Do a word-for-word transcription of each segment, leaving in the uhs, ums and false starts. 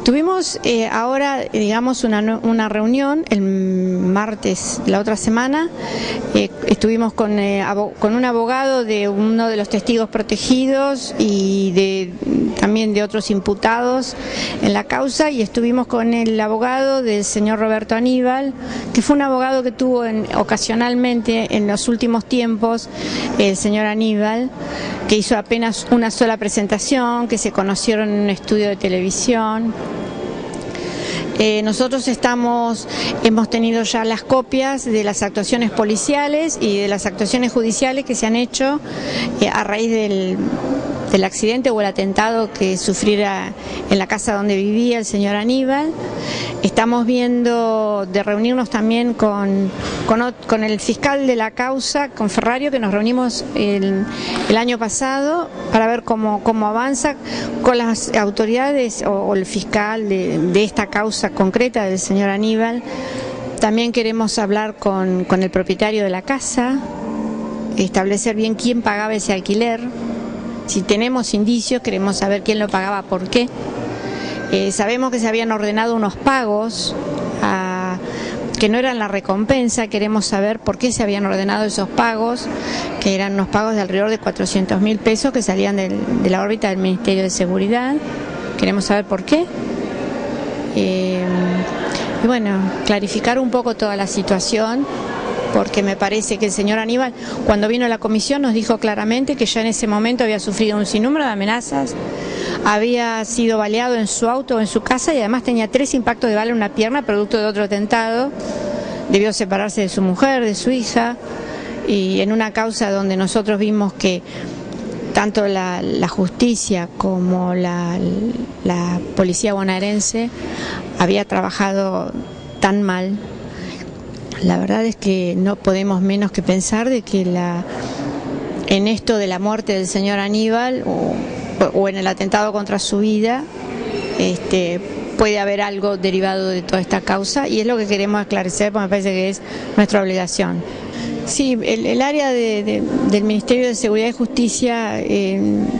Tuvimos eh, ahora, digamos, una, una reunión el martes, la otra semana. Eh, estuvimos con, eh, con un abogado de uno de los testigos protegidos y de, también de otros imputados en la causa, y estuvimos con el abogado del señor Roberto Aníbal, que fue un abogado que tuvo en, ocasionalmente en los últimos tiempos el señor Aníbal, que hizo apenas una sola presentación, que se conocieron en un estudio de televisión. Eh, nosotros estamos, hemos tenido ya las copias de las actuaciones policiales y de las actuaciones judiciales que se han hecho eh, a raíz del, del accidente o el atentado que sufriera en la casa donde vivía el señor Aníbal. Estamos viendo de reunirnos también con, con, con el fiscal de la causa, con Ferrario, que nos reunimos el, el año pasado para ver cómo, cómo avanza con las autoridades o, o el fiscal de, de esta causa concreta del señor Aníbal. También queremos hablar con, con el propietario de la casa, establecer bien quién pagaba ese alquiler. Si tenemos indicios, queremos saber quién lo pagaba, por qué. Eh, sabemos que se habían ordenado unos pagos a, que no eran la recompensa. Queremos saber por qué se habían ordenado esos pagos, que eran unos pagos de alrededor de cuatrocientos mil pesos que salían del, de la órbita del Ministerio de Seguridad. Queremos saber por qué. Eh, y bueno, clarificar un poco toda la situación, porque me parece que el señor Aníbal, cuando vino a la comisión, nos dijo claramente que ya en ese momento había sufrido un sinnúmero de amenazas, había sido baleado en su auto o en su casa, y además tenía tres impactos de bala en una pierna producto de otro atentado. Debió separarse de su mujer, de su hija, y en una causa donde nosotros vimos que tanto la, la justicia como la, la policía bonaerense había trabajado tan mal. La verdad es que no podemos menos que pensar de que la, en esto de la muerte del señor Aníbal o, o en el atentado contra su vida, este, puede haber algo derivado de toda esta causa, y es lo que queremos esclarecer, porque me parece que es nuestra obligación. Sí, el, el área de, de, del Ministerio de Seguridad y Justicia eh,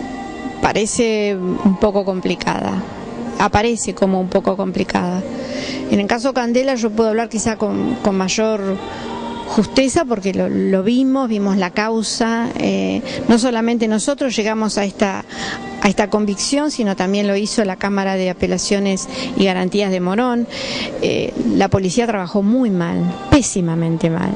parece un poco complicada, aparece como un poco complicada. En el caso Candela yo puedo hablar quizá con, con mayor justeza, porque lo, lo vimos, vimos la causa, eh, no solamente nosotros llegamos a esta, a esta convicción, sino también lo hizo la Cámara de Apelaciones y Garantías de Morón. Eh, la policía trabajó muy mal, pésimamente mal,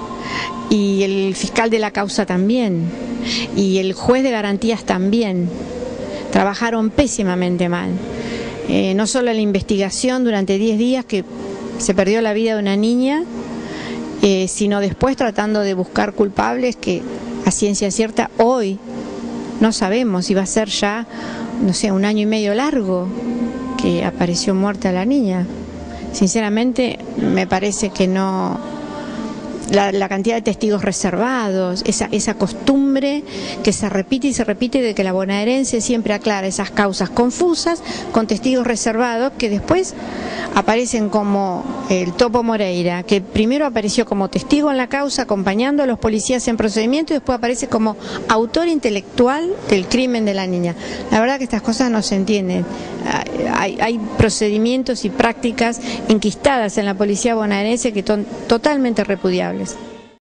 y el fiscal de la causa también, y el juez de garantías también, trabajaron pésimamente mal. Eh, no solo la investigación durante diez días, que se perdió la vida de una niña, eh, sino después tratando de buscar culpables que a ciencia cierta hoy no sabemos si va a ser ya, no sé, un año y medio largo que apareció muerta la niña. Sinceramente me parece que no... La, la cantidad de testigos reservados, esa, esa costumbre que se repite y se repite de que la bonaerense siempre aclara esas causas confusas con testigos reservados que después aparecen como el Topo Moreira, que primero apareció como testigo en la causa acompañando a los policías en procedimiento, y después aparece como autor intelectual del crimen de la niña. La verdad que estas cosas no se entienden. Hay, hay procedimientos y prácticas enquistadas en la policía bonaerense que son totalmente repudiables.